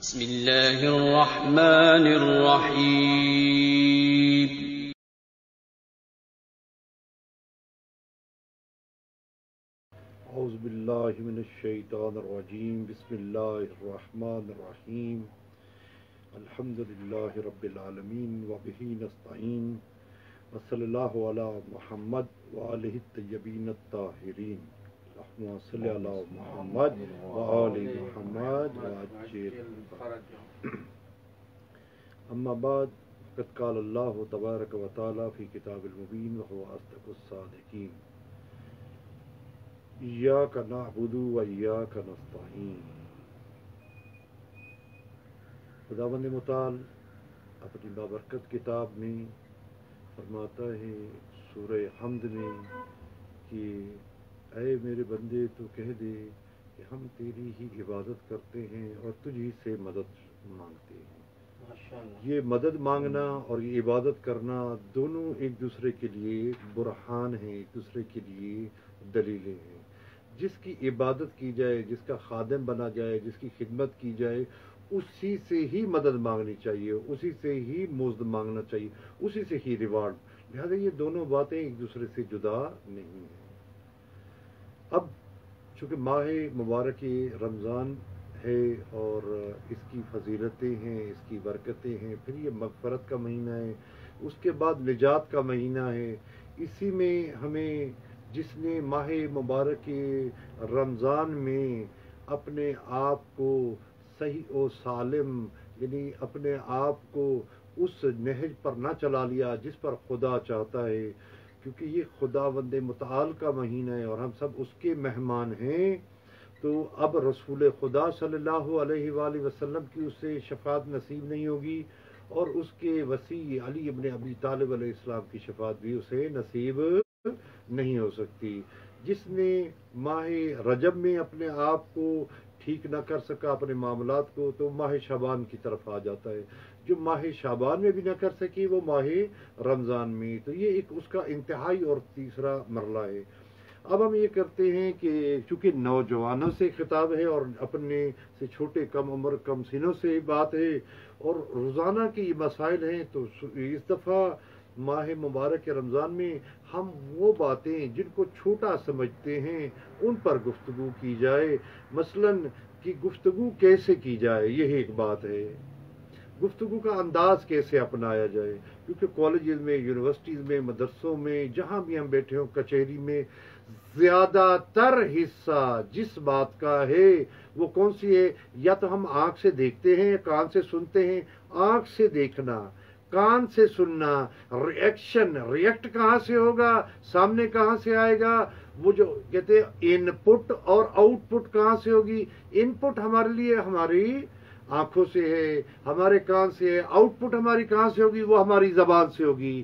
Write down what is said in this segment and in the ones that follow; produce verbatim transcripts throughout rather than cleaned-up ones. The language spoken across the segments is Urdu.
بسم الله الرحمن الرحيم. اعوذ باللہ من الشیطان الرجیم. بسم اللہ الرحمن الرحیم. الحمد للہ رب العالمین وبہ نستعین وصلی اللہ علی محمد وآلہ الطیبین الطاہرین. اللہم صلی علی محمد وآل محمد وعجل فرجہ. اما بعد فقد قال اللہ تبارک و تعالی فی کتاب المبین وهو اصدق الصادقین. ایاک نعبد و ایاک نستعین. خداوند متعال اپنی بابرکت کتاب میں فرماتا ہے سورہ حمد میں کہ اے میرے بندے تو کہہ دے کہ ہم تیری ہی عبادت کرتے ہیں اور تجھی سے مدد مانگتے ہیں. یہ مدد مانگنا اور یہ عبادت کرنا دونوں ایک دوسرے کے لیے برہان ہیں، ایک دوسرے کے لیے دلیلیں ہیں. جس کی عبادت کی جائے، جس کا خادم بنا جائے، جس کی خدمت کی جائے، اسی سے ہی مدد مانگنی چاہیے، اسی سے ہی مزد مانگنا چاہیے، اسی سے ہی ریوارڈ. لہذا یہ دونوں باتیں ایک دوسرے سے جدا نہیں ہیں. اب چونکہ ماہ مبارک رمضان ہے اور اس کی فضیلتیں ہیں، اس کی برکتیں ہیں، پھر یہ مغفرت کا مہینہ ہے، اس کے بعد نجات کا مہینہ ہے. اسی میں ہمیں جس نے ماہ مبارک رمضان میں اپنے آپ کو صحیح و سالم یعنی اپنے آپ کو اس نہج پر نہ چلا لیا جس پر خدا چاہتا ہے، کیونکہ یہ خداوند متعال کا مہینہ ہے اور ہم سب اس کے مہمان ہیں، تو اب رسول خدا صلی اللہ علیہ وآلہ وسلم کی اس سے شفاعت نصیب نہیں ہوگی اور اس کے وصی علی ابن ابی طالب علیہ السلام کی شفاعت بھی اسے نصیب نہیں ہو سکتی. جس نے ماہ رجب میں اپنے آپ کو ٹھیک نہ کر سکا اپنے معاملات کو، تو ماہ شعبان کی طرف آ جاتا ہے. جو ماہ شعبان میں بھی نہ کر سکی وہ ماہ رمضان میں، تو یہ ایک اس کا انتہائی اور تیسرا مرحلہ ہے. اب ہم یہ کرتے ہیں کہ چونکہ نوجوانوں سے خطاب ہے اور اپنے سے چھوٹے کم عمر کم سنوں سے بات ہے اور روزانہ کے یہ مسائل ہیں، تو اس دفعہ ماہ مبارک رمضان میں ہم وہ باتیں جن کو چھوٹا سمجھتے ہیں ان پر گفتگو کی جائے. مثلا کہ گفتگو کیسے کی جائے، یہ ایک بات ہے. گفتگو کا انداز کیسے اپنایا جائے، کیونکہ کالجز میں، یونیورسٹیز میں، مدرسوں میں، جہاں بھی ہم بیٹھے ہوں، کچہری میں، زیادہ تر حصہ جس بات کا ہے وہ کون سی ہے؟ یا تو ہم آنکھ سے دیکھتے ہیں یا کان سے سنتے ہیں. آنکھ سے دیکھنا، کان سے سننا، ریئیکشن ریئیکٹ کہاں سے ہوگا، سامنے کہاں سے آئے گا، وہ جو کہتے ہیں ان پٹ اور آؤٹ پٹ کہاں سے ہوگی. ان پٹ ہمارے لیے ہماری آنکھوں سے ہے، ہمارے کان سے ہے. آؤٹ پٹ ہماری کہاں سے ہوگی؟ وہ ہماری زبان سے ہوگی.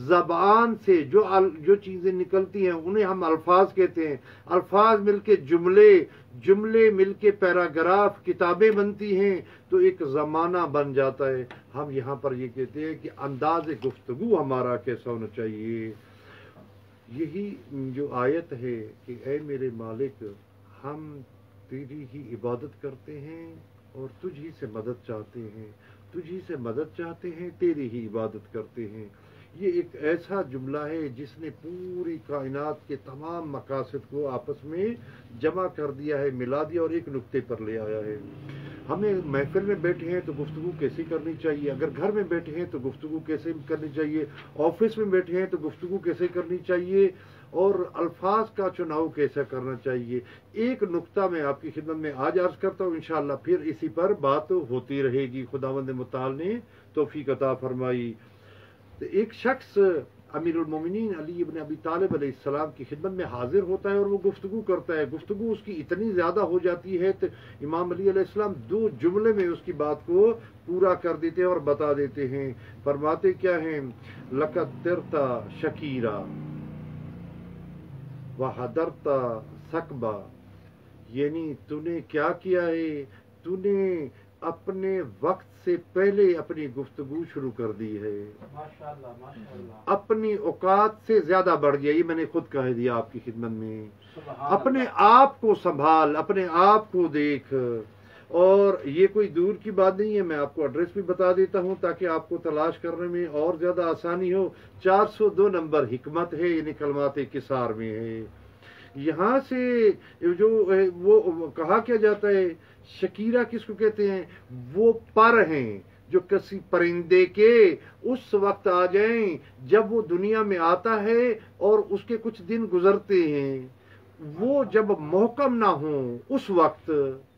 زبان سے جو جو چیزیں نکلتی ہیں انہیں ہم الفاظ کہتے ہیں. الفاظ مل کے جملے، جملے مل کے پیراگراف، کتابیں بنتی ہیں، تو ایک زمانہ بن جاتا ہے. ہم یہاں پر یہ کہتے ہیں کہ انداز گفتگو ہمارا کیسا ہونا چاہیے. یہی جو آیت ہے کہ اے میرے مالک ہم تیری ہی عبادت کرتے ہیں اور تجھ ہی سے مدد چاہتے ہیں، تجھ ہی سے مدد چاہتے ہیں، تیری ہی عبادت کرتے ہیں. یہ ایک ایسا جملہ ہے جس نے پوری کائنات کے تمام مقاصد کو آپس میں جمع کر دیا ہے، ملا دیا اور ایک نقطے پر لے آیا ہے. ہمیں محفل میں بیٹھے ہیں تو گفتگو کیسی کرنی چاہیے، اگر گھر میں بیٹھے ہیں تو گفتگو کیسے کرنی چاہیے، آفس میں بیٹھے ہیں تو گفتگو کیسے کرنی چاہیے اور الفاظ کا چناؤ کیسا کرنا چاہیے. ایک نقطہ میں آپ کی خدمت میں آج عرض کرتا ہوں، انشاءاللہ پھر اسی پر بات ہوتی رہے گی. خداوند متعال نے توفیق عطا فرمائی. ایک شخص امیر المومنین علی ابن ابی طالب علیہ السلام کی خدمت میں حاضر ہوتا ہے اور وہ گفتگو کرتا ہے. گفتگو اس کی اتنی زیادہ ہو جاتی ہے تو امام علی علیہ السلام دو جملے میں اس کی بات کو پورا کر دیتے ہیں اور بتا دیتے ہیں. فرماتے کیا ہیں؟ لقد ترتا شکیرا وحضرتا سکبا، یعنی تو نے کیا کیا ہے، تو نے اپنے وقت سے پہلے اپنی گفتگو شروع کر دی ہے، ماشاءاللہ ماشاءاللہ، اپنی اوقات سے زیادہ بڑھ گیا. یہ میں نے خود کہہ دیا آپ کی خدمت میں. سبحان اپنے اللہ. آپ کو سنبھال، اپنے آپ کو دیکھ. اور یہ کوئی دور کی بات نہیں ہے، میں آپ کو ایڈریس بھی بتا دیتا ہوں تاکہ آپ کو تلاش کرنے میں اور زیادہ آسانی ہو۔ چار سو دو نمبر حکمت ہے، یعنی کلمات کسار میں ہے۔ یہاں سے جو وہ کہا کیا جاتا ہے، شکیرہ کس کو کہتے ہیں؟ وہ پر ہیں جو کسی پرندے کے اس وقت آ جائیں جب وہ دنیا میں آتا ہے اور اس کے کچھ دن گزرتے ہیں، وہ جب محکم نہ ہوں اس وقت۔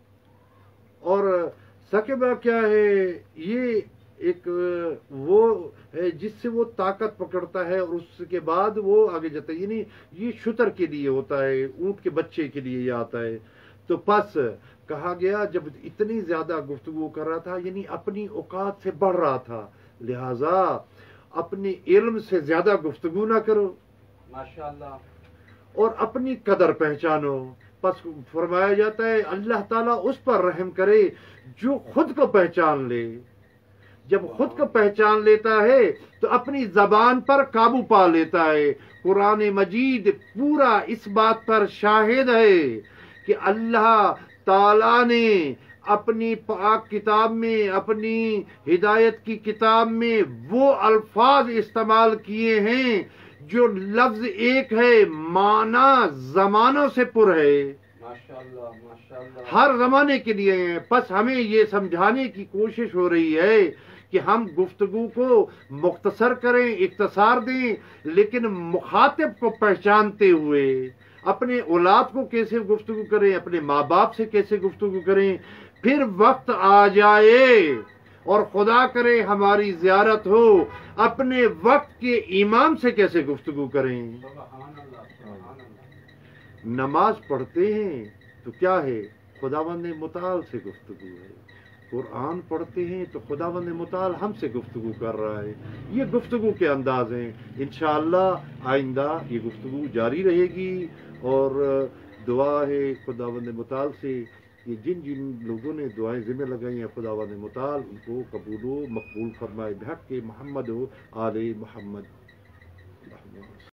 اور سکبہ کیا ہے؟ یہ ایک وہ ہے جس سے وہ طاقت پکڑتا ہے اور اس کے بعد وہ آگے جاتا ہے، یعنی یہ شتر کے لیے ہوتا ہے، اونٹ کے بچے کے لیے یہ آتا ہے۔ تو پس کہا گیا جب اتنی زیادہ گفتگو کر رہا تھا، یعنی اپنی اوقات سے بڑھ رہا تھا، لہذا اپنے علم سے زیادہ گفتگو نہ کرو ماشاءاللہ، اور اپنی قدر پہچانو۔ پس فرمایا جاتا ہے اللہ تعالیٰ اس پر رحم کرے جو خود کو پہچان لے۔ جب خود کو پہچان لیتا ہے تو اپنی زبان پر قابو پا لیتا ہے۔ قرآن مجید پورا اس بات پر شاہد ہے کہ اللہ تعالیٰ نے اپنی پاک کتاب میں، اپنی ہدایت کی کتاب میں وہ الفاظ استعمال کیے ہیں جو لفظ ایک ہے، معنی زمانوں سے پر ہے، ماشاءاللہ ماشاءاللہ، ہر زمانے کے لیے ہیں۔ پس ہمیں یہ سمجھانے کی کوشش ہو رہی ہے کہ ہم گفتگو کو مختصر کریں، اختصار دیں، لیکن مخاطب کو پہچانتے ہوئے اپنے اولاد کو کیسے گفتگو کریں، اپنے ماں باپ سے کیسے گفتگو کریں۔ پھر وقت آ جائے اور خدا کرے ہماری زیارت ہو، اپنے وقت کے امام سے کیسے گفتگو کریں۔ سبحان اللہ سبحان اللہ، نماز پڑھتے ہیں تو کیا ہے؟ خداوند متعال سے گفتگو ہے۔ قرآن پڑھتے ہیں تو خداوند متعال ہم سے گفتگو کر رہا ہے۔ یہ گفتگو کے انداز ہیں۔ انشاءاللہ آئندہ یہ گفتگو جاری رہے گی، اور دعا ہے خداوند متعال سے کہ جن جن لوگوں نے دعائیں ذمہ لگائی ہیں خداوند متعال ان کو قبول و مقبول فرمائے، بحق محمد و آل محمد۔